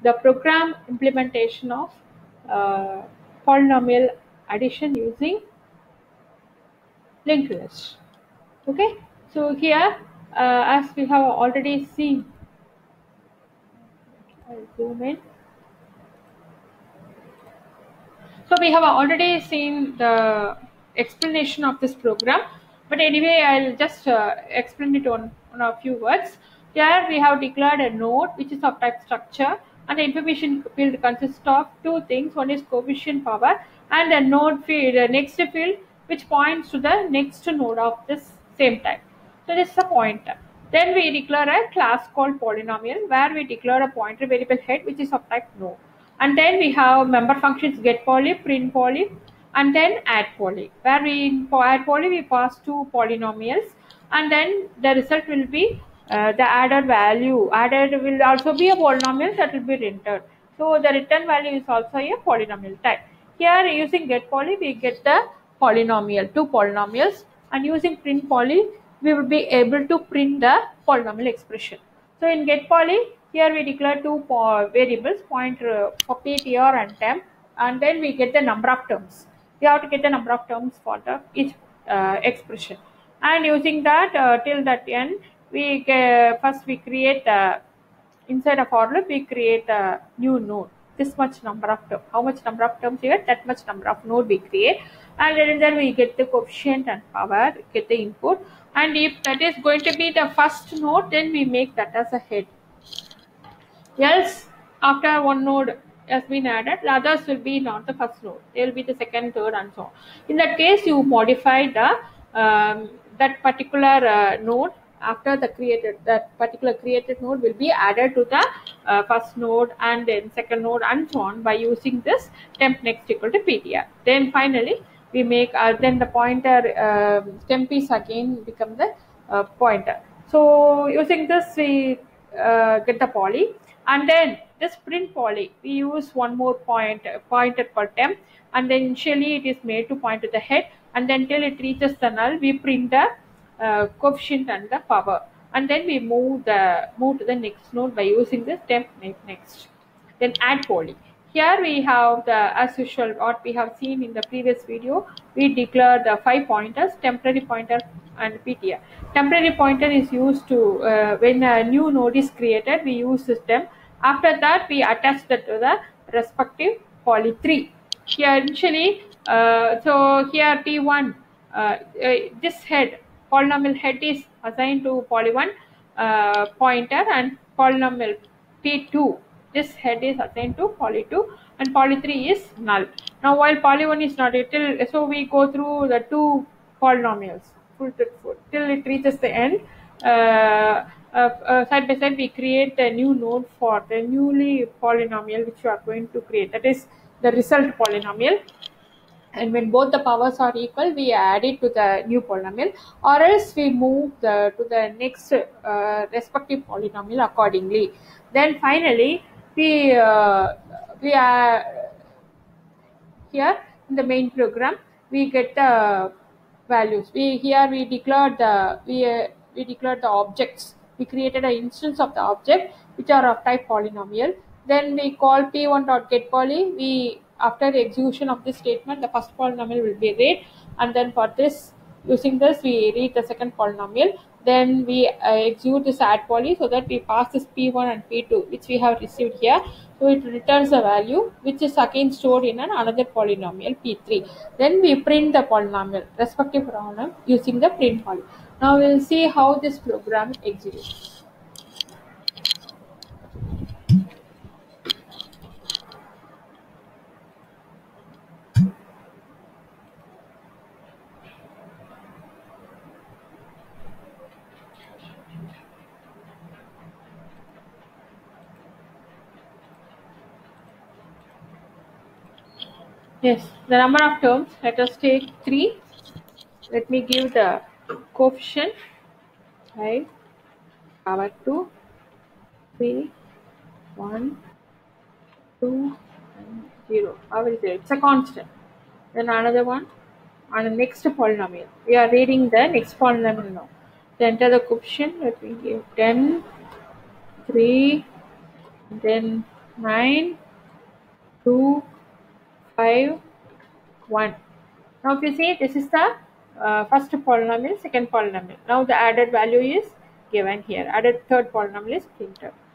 the program implementation of polynomial addition using linked list. Okay, so here as we have already seen, I'll zoom in. So we have already seen the explanation of this program, but anyway, I'll just explain it on a few words. Here we have declared a node which is of type structure, and the information field consists of two things. One is coefficient power, and a node field, a next field which points to the next node of this same type. So this is a pointer. Then we declare a class called polynomial where we declare a pointer variable head which is of type node. And then we have member functions get poly, print poly, and then add poly. Where we for add poly we pass two polynomials, and then the result will be the added value. Added will also be a polynomial that will be rendered. So the return value is also a polynomial type. Here using get poly we get the polynomial, two polynomials, and using print poly we will be able to print the polynomial expression. So in get poly, here we declare two variables, pointer for ptr and temp, and then we get the number of terms. We have to get the number of terms for the each expression, and using that till that end, we first we create inside a for loop we create a new node. This much number of terms. How much number of terms we get, that much number of node we create, and then we get the coefficient and power, get the input, and if that is going to be the first node, then we make that as a head. Else, after one node has been added, the others will be not the first node. They will be the second, third, and so on. In that case, you modify the that particular node after the created. That particular created node will be added to the first node and then second node and so on by using this temp next equal to ptr. Then finally, we make then the pointer temp is again become the pointer. So using this, we get the poly. And then this print poly, we use one more pointer per temp, and then initially it is made to point to the head, and then till it reaches the null, we print the coefficient and the power, and then we move to the next node by using this temp next. Then add poly. Here we have the, as usual, what we have seen in the previous video. We declare the 5 pointers: temporary pointer and ptr. Temporary pointer is used to when a new node is created, we use this temp. After that, we attach that to the respective poly 3. Here initially, so here P1, this head, polynomial head is assigned to poly 1 pointer, and polynomial P2, this head is assigned to poly 2, and poly 3 is null. Now while poly 1 is not till, so we go through the two polynomials full till it reaches the end. Side by side, we create the new node for the newly polynomial which you are going to create. That is the result polynomial. And when both the powers are equal, we add it to the new polynomial, or else we move to the next respective polynomial accordingly. Then finally, we are here in the main program. We get the values. We declared the objects. We created an instance of the object which are of type polynomial. Then we call p1.getPoly. We, after the execution of this statement, the first polynomial will be read, and then for this, using this, we read the second polynomial. Then we execute this add poly, so that we pass this p1 and p2 which we have received here. So it returns a value which is again stored in another polynomial p3. Then we print the polynomial, respective polynomial, using the print poly. Now we will see how this program executes. Yes, the number of terms, let us take 3. Let me give the coefficient 5, power 2, 3, 1, 2, and 0. Power is 0. It's a constant. Then another one, and the next polynomial. We are reading the next polynomial now. Then enter the coefficient. Let me give 10, 3, then 9, 2, 5, 1. Now if you see, this is the first polynomial, second polynomial. Now the added value is given here. Added third polynomial is printed.